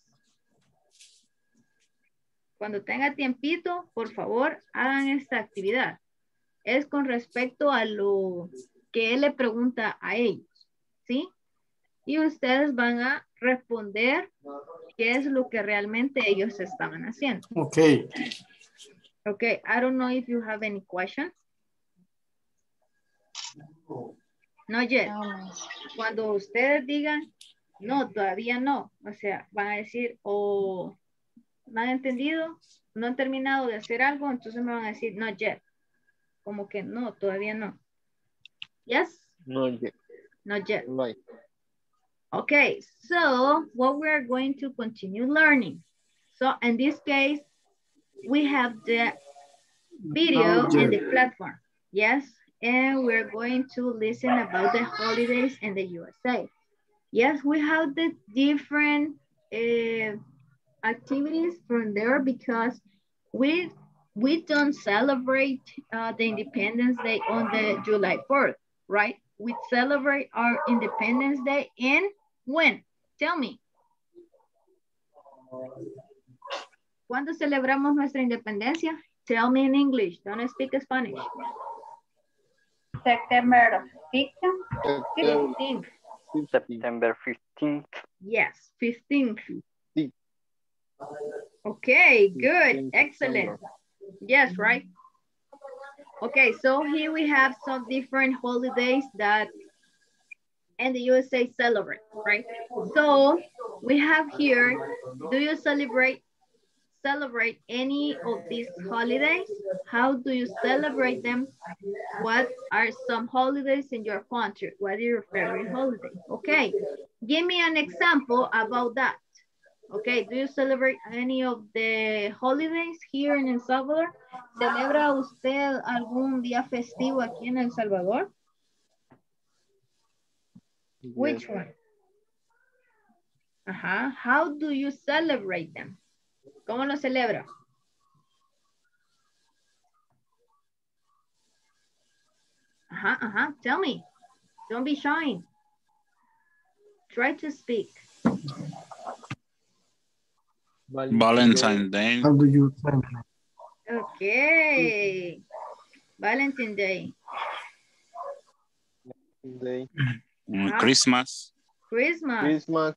Cuando tenga tiempito, por favor, hagan esta actividad. Es con respecto a lo que él le pregunta a ellos, ¿sí? Y ustedes van a responder qué es lo que realmente ellos estaban haciendo. Okay. Okay, I don't know if you have any questions. Not yet. Cuando ustedes digan, no, todavía no. O sea, van a decir, o no han entendido, no han terminado de hacer algo, entonces me van a decir, not yet. Como que no, todavía no. Yes? Not yet. Not yet. Right. Okay, so what we're going to continue learning. So in this case, we have the video Oh, yeah. and the platform. Yes, and we're going to listen about the holidays in the U S A. Yes, we have the different uh, activities from there because we we don't celebrate uh, the Independence Day on the July fourth, right? We celebrate our Independence Day in when? Tell me. ¿Cuándo celebramos nuestra independencia? Tell me in English. Don't speak Spanish. September fifteenth. fifteenth. September fifteenth. Yes, fifteenth. Okay, good. Excellent. Yes, right? Okay, so here we have some different holidays that in the U S A celebrate, right? So we have here, do you celebrate celebrate any of these holidays? How do you celebrate them? What are some holidays in your country? What is your favorite holiday? Okay, give me an example about that. Okay, do you celebrate any of the holidays here in El Salvador? ¿Celebra usted algún día festivo aquí en El Salvador? Yes. Which one? Uh-huh. How do you celebrate them? ¿Cómo lo celebra? Uh-huh, uh-huh. Tell me. Don't be shy. Try to speak. Valentine's Day. How do you celebrate? Okay. Valentine's Day. Day. Mm, Christmas. Christmas. Christmas.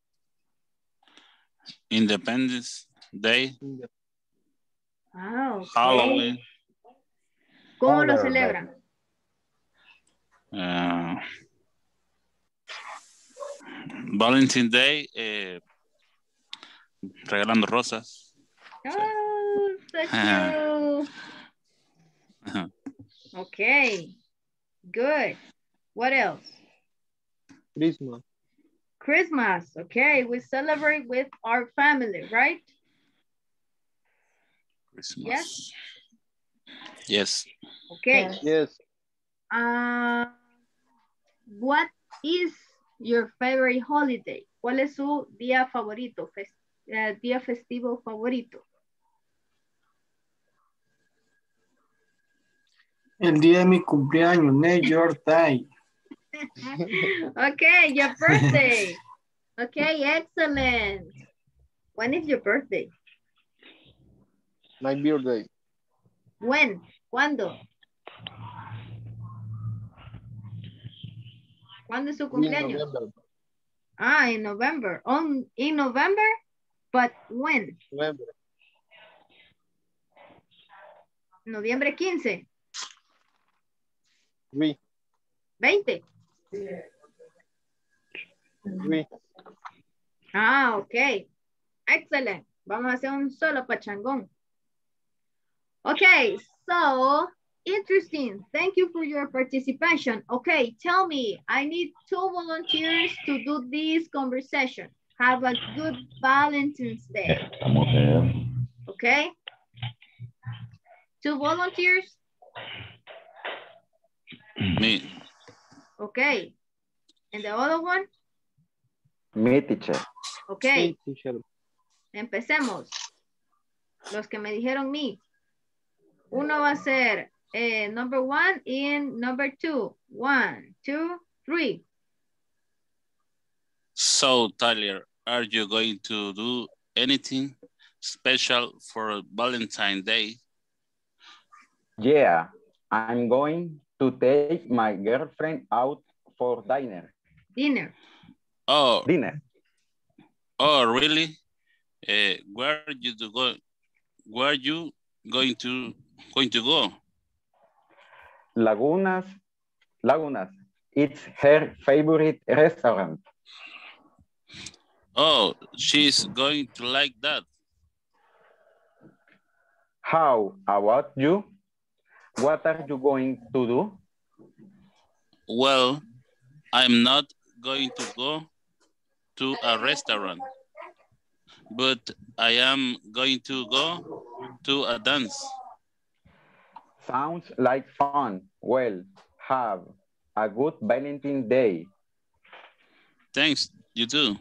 Independence Day. Ah, ok. Halloween. ¿Cómo lo Father's celebran? Uh, Valentine's Day. Eh, regalando rosas. Oh, so cute. Okay, good. What else? Christmas. Christmas. Okay, we celebrate with our family, right? Christmas. Yes. Yes. Okay. Yes. Uh, what is your favorite holiday? ¿Cuál es su día favorito? Fes uh, día festivo favorito. El día de mi cumpleaños, New York Day. Okay, your birthday. Okay, excellent. When is your birthday? My birthday. When? ¿Cuándo? ¿Cuándo es su cumpleaños? November. Ah, in November. On, in November? But when? November. Noviembre quince. Oui. veinte. Oui. Ah, ok. Excellent. Vamos a hacer un solo pachangón. Okay, so interesting. Thank you for your participation. Okay, tell me, I need two volunteers to do this conversation. Have a good Valentine's Day. Okay? Two volunteers? Me. Okay. And the other one? Me, teacher. Okay. Sí, teacher. Empecemos. Los que me dijeron me. Uno va a ser eh, number one and number two. One, two, three. So, Tyler, are you going to do anything special for Valentine's Day? Yeah, I'm going to take my girlfriend out for dinner. Dinner. Oh, Dinner. oh, really? Uh, where you to go? Where you going to going to go? Lagunas. Lagunas. It's her favorite restaurant. Oh, she's going to like that. How about you? What are you going to do? Well, I'm not going to go to a restaurant, but I am going to go to a dance. Sounds like fun. Well, have a good Valentine's Day. Thanks, you too.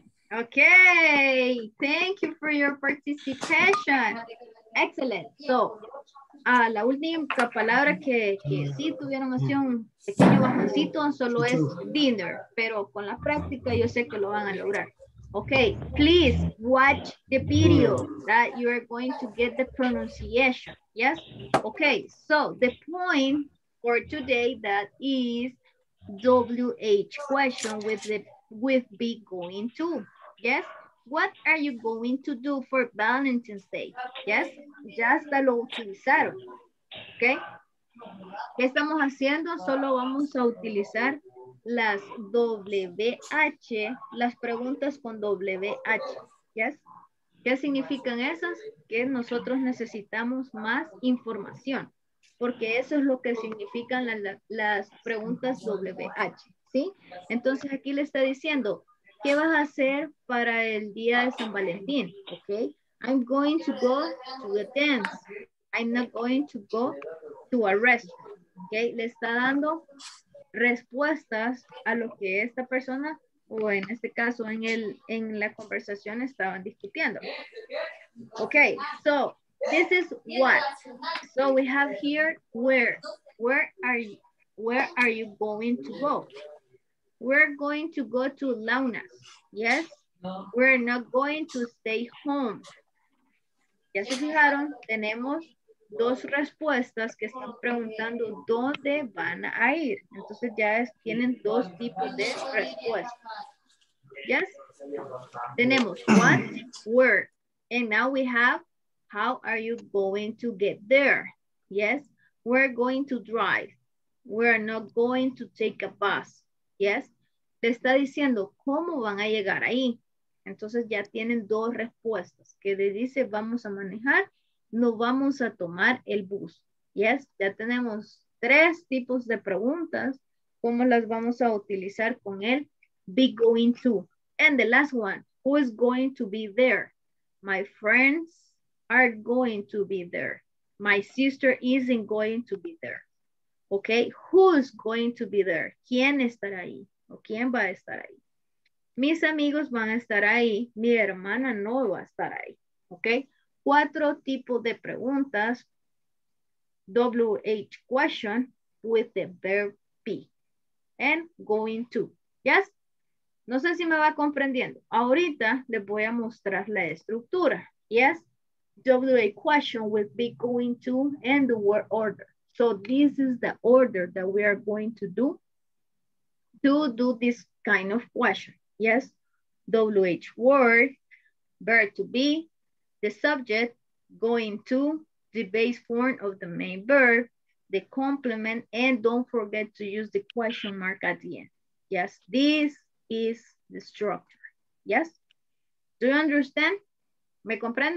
Okay, thank you for your participation. Excellent. So, uh, la última palabra que, que sí tuvieron así un pequeño bajoncito solo es dinner, pero con la práctica yo sé que lo van a lograr. Okay, please watch the video that you are going to get the pronunciation. Yes? Okay, so the point for today that is W H question with the with be going to. Yes? What are you going to do for Valentine's Day? Yes? Ya hasta lo utilizaron. ¿Ok? ¿Qué estamos haciendo? Solo vamos a utilizar las W H, las preguntas con W H. Yes? ¿Qué significan esas? Que nosotros necesitamos más información. Porque eso es lo que significan la, la, las preguntas W H. ¿Sí? Entonces aquí le está diciendo, ¿qué vas a hacer para el día de San Valentín? Ok. I'm going to go to a dance. I'm not going to go to a restaurant. Ok. Le está dando respuestas a lo que esta persona, o en este caso en, el, en la conversación estaban discutiendo. Ok. So, this is what. So we have here where. Where are you, where are you going to go? We're going to go to Launas. Yes. We're not going to stay home. Ya se fijaron, tenemos dos respuestas que están preguntando dónde van a ir. Entonces ya es, tienen dos tipos de respuestas. Yes? Tenemos what, where. And now we have how are you going to get there? Yes? We're going to drive. We're not going to take a bus. Yes? Te está diciendo cómo van a llegar ahí. Entonces ya tienen dos respuestas que le dice vamos a manejar, no vamos a tomar el bus. Yes, ya tenemos tres tipos de preguntas. ¿Cómo las vamos a utilizar con el be going to? And the last one, who is going to be there? My friends are going to be there. My sister isn't going to be there. Okay, who's going to be there? ¿Quién estará ahí? ¿O quién va a estar ahí? Mis amigos van a estar ahí. Mi hermana no va a estar ahí. ¿Ok? Cuatro tipos de preguntas. W H question with the verb be. And going to. ¿Yes? No sé si me va comprendiendo. Ahorita les voy a mostrar la estructura. ¿Yes? W H question with be going to and the word order. So this is the order that we are going to do to do this kind of question. Yes, W H word, verb to be, the subject, going to, the base form of the main verb, the complement, and don't forget to use the question mark at the end. Yes, this is the structure. Yes, do you understand? ¿Me comprende?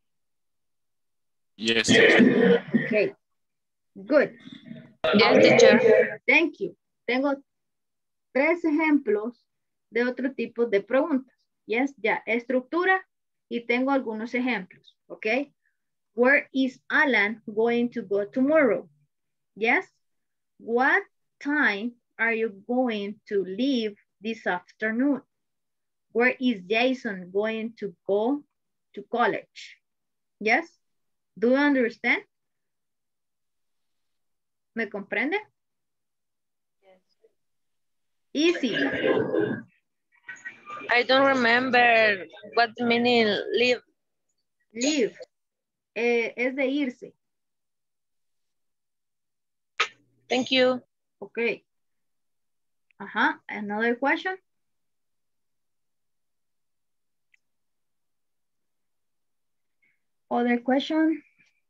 Yes. Okay, good. Yes, teacher. Thank you. Tengo tres ejemplos de otro tipo de preguntas. Yes, ya, estructura y tengo algunos ejemplos, ¿ok? Where is Alan going to go tomorrow? Yes. What time are you going to leave this afternoon? Where is Jason going to go to college? Yes. Do you understand? ¿Me comprende? Easy. I don't remember what meaning leave. Leave. Eh, es de irse. Thank you. Okay. Uh-huh. Another question? Other question?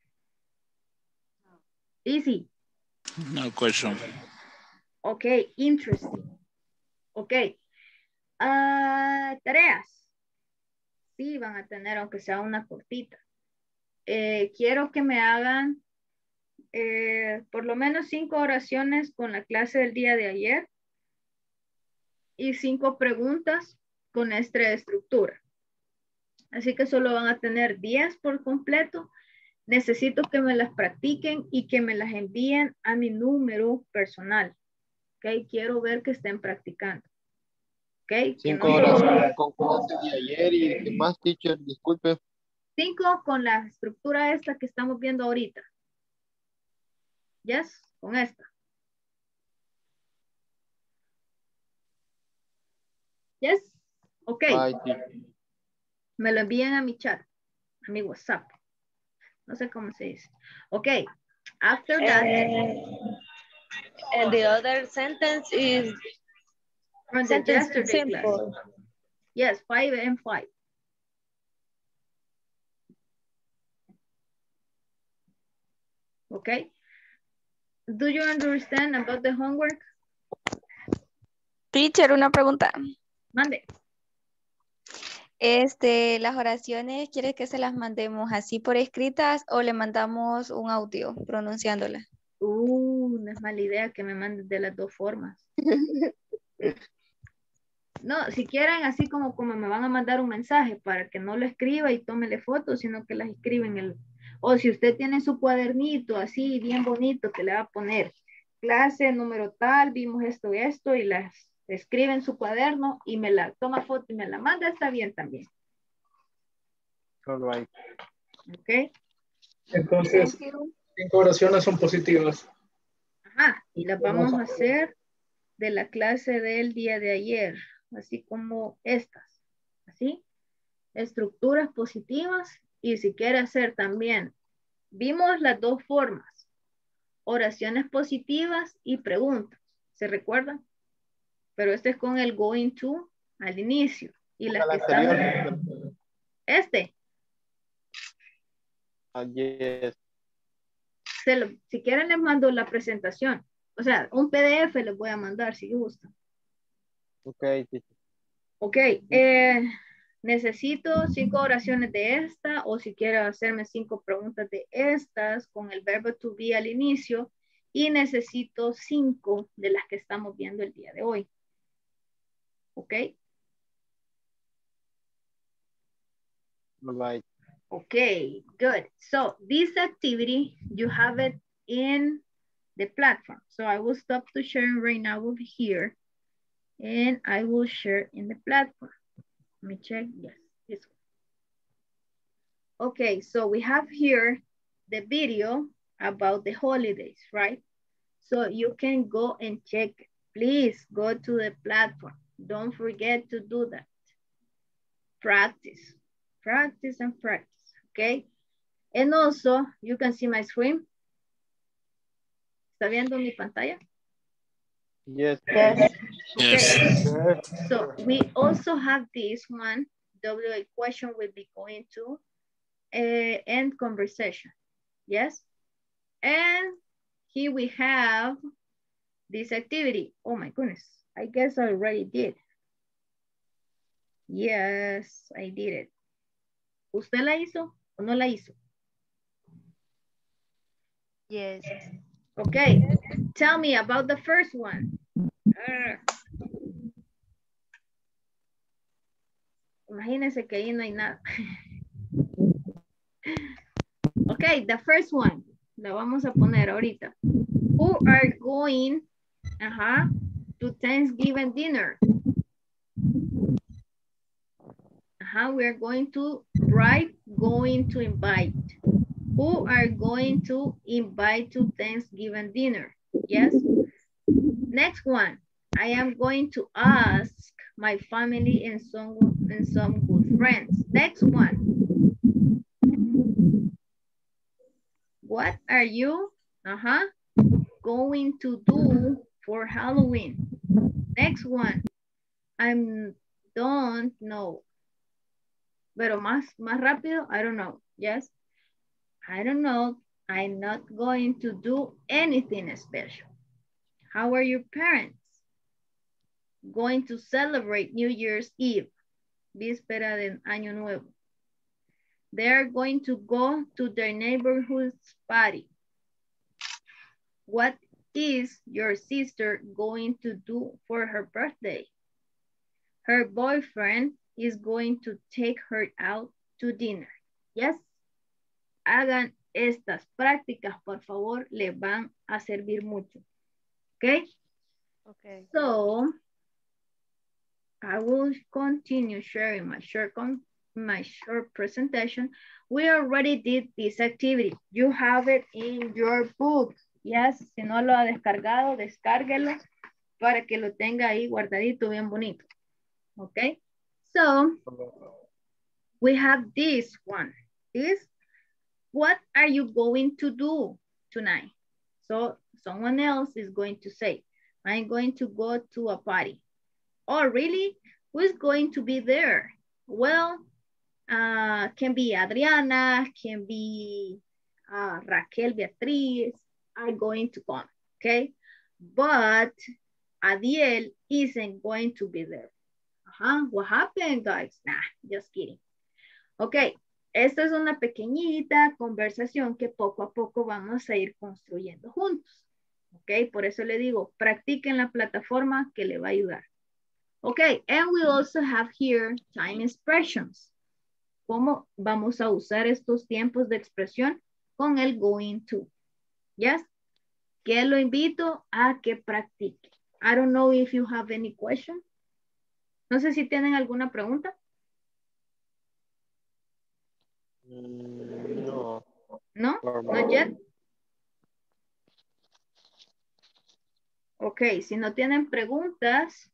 Easy. No question. Okay, interesting. Okay. Uh, tareas. Sí, van a tener, aunque sea una cortita. Eh, quiero que me hagan eh, por lo menos cinco oraciones con la clase del día de ayer y cinco preguntas con esta estructura. Así que solo van a tener diez por completo. Necesito que me las practiquen y que me las envíen a mi número personal. Ok, quiero ver que estén practicando. Ok. Cinco no horas solo... con clase de ayer y ¿qué más, teacher? Disculpe. Cinco con la estructura esta que estamos viendo ahorita. Yes, con esta. Yes, ok. Bye, me lo envían a mi chat, a mi WhatsApp. No sé cómo se dice. Ok, after that. And, and the other sentence is from the sentence yesterday simple. class. Yes, five and five. Okay. Do you understand about the homework? Teacher, una pregunta. Mande. Este, las oraciones, ¿quieres que se las mandemos así por escritas o le mandamos un audio pronunciándolas? Uh, no es mala idea que me mandes de las dos formas. No, si quieren, así como, como me van a mandar un mensaje para que no lo escriba y tómele fotos, sino que las escribe en el... O si usted tiene su cuadernito así, bien bonito, que le va a poner clase, número tal, vimos esto y esto, y las escribe en su cuaderno y me la toma foto y me la manda, está bien también. All right. Ok. Entonces, cinco oraciones son positivas. Ajá, y las vamos a hacer de la clase del día de ayer, así como estas, así, estructuras positivas, y si quiere hacer también Vimos las dos formas, oraciones positivas y preguntas, ¿se recuerdan? Pero este es con el going to al inicio. Y las que están... Este. Uh, yes. Se lo, si quieren les mando la presentación. O sea, un P D F les voy a mandar si gustan. Ok. Ok. Eh, necesito cinco oraciones de esta o si quiero hacerme cinco preguntas de estas con el verbo to be al inicio y necesito cinco de las que estamos viendo el día de hoy. Ok. Right. Okay, good. So this activity, you have it in the platform. So I will stop the sharing right now over here and I will share in the platform. Let me check, yes, this one. Okay, so we have here the video about the holidays, right? So you can go and check it. Please go to the platform. Don't forget to do that. Practice, practice and practice. Okay, and also you can see my screen. ¿Está viendo mi pantalla? Yes. Yes. Okay. Yes. So we also have this one. W A question will be going to uh, end conversation. Yes. And here we have this activity. Oh my goodness. I guess I already did. Yes, I did it. ¿Usted la hizo o no la hizo? Yes. Okay, tell me about the first one. Uh, imagínense que ahí no hay nada. Okay, the first one. La vamos a poner ahorita. Who are going uh-huh, to Thanksgiving dinner? Uh-huh, we're going to write, going to invite. Who are going to invite to Thanksgiving dinner? Yes. Next one. I am going to ask my family and some, and some good friends. Next one. What are you uh-huh, going to do for Halloween? Next one. I don't know. Pero más, más rápido, I don't know. Yes. I don't know. I'm not going to do anything special. How are your parents? Going to celebrate New Year's Eve, víspera de Año Nuevo. They are going to go to their neighborhood party. What is your sister going to do for her birthday? Her boyfriend is going to take her out to dinner. Yes. Hagan estas prácticas, por favor, les van a servir mucho. Okay? Okay. So, I will continue sharing my short, my short presentation. We already did this activity. You have it in your book. Yes, si no lo ha descargado, descárguelo para que lo tenga ahí guardadito, bien bonito. Okay? So, we have this one. This what are you going to do tonight? So someone else is going to say, I'm going to go to a party. Oh, really? Who's going to be there? Well, uh, can be Adriana, can be uh, Raquel Beatriz, are going to come, okay? But Adiel isn't going to be there. Uh-huh. What happened, guys? Nah, just kidding. Okay. Esta es una pequeñita conversación que poco a poco vamos a ir construyendo juntos. Ok, por eso le digo, practiquen la plataforma que le va a ayudar. Ok, and we also have here time expressions. ¿Cómo vamos a usar estos tiempos de expresión con el going to? Yes, que lo invito a que practique. I don't know if you have any question. No sé si tienen alguna pregunta. No. No, not yet. Ok, si no tienen preguntas,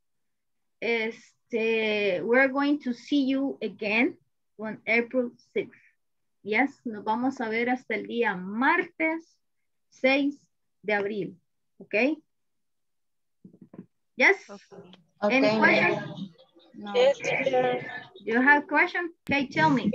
este, we're going to see you again on April sixth. Yes, nos vamos a ver hasta el día martes seis de abril. ¿Ok? Yes? Okay. Any questions? No. Yes, teacher. You have question? Okay, tell me.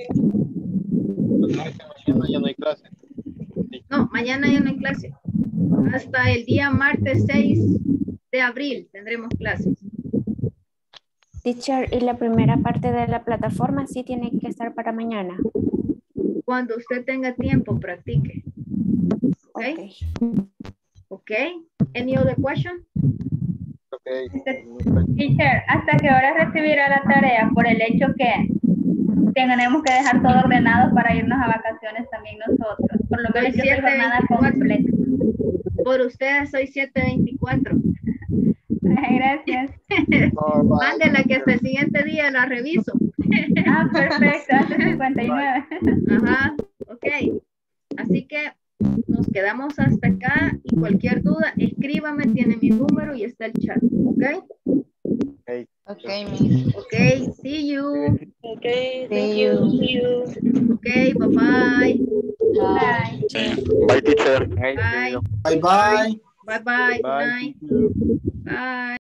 Mañana ya no hay clase. No, mañana ya no hay clase. Hasta el día martes seis de abril tendremos clases. Teacher, y la primera parte de la plataforma sí tiene que estar para mañana. Cuando usted tenga tiempo, practique. Okay? Okay. Okay. Any other question? Okay. Teacher, ¿hasta qué hora recibirá la tarea? Por el hecho que tenemos que dejar todo ordenado para irnos a vacaciones también nosotros. Por lo menos yo soy jornada completa. Por ustedes soy siete veinticuatro. Gracias. Mándela que hasta el siguiente día la reviso. Ah, perfecto, hasta cincuenta y nueve. Ajá, ok. Así que nos quedamos hasta acá y cualquier duda, escríbame, tiene mi número y está el chat, ¿ok? Okay. Okay, miss. Ok, see you. Okay, thank See you. you. See you. Ok, bye-bye. Bye. Bye, teacher. Bye. Bye bye. Bye-bye. Good Bye. night. Bye.